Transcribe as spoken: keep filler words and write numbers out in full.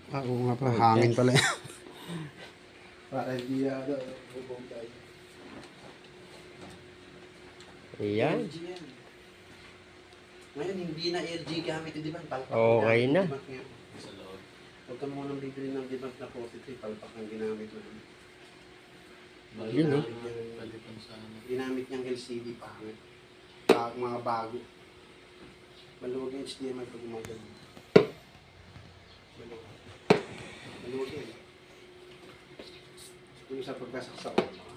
Ah, oo nga pala. Hangin pala yan. Para hindi ano, bubong tayo. Ayan. L G yan. Ngayon, hindi na L G gamit, di ba? Palpak Okay na. Debug ngayon. Sa loob. Huwag ka munang bibili ng debug na forty-three, palpak ang ginamit mo. Yun, no? Ginamit niyang L C D pangit. Bag, mga bago. Maluwag yung H D M I pag gumagano. Maluwag. Maluwag yan. Yung sa pagkasaksak ko.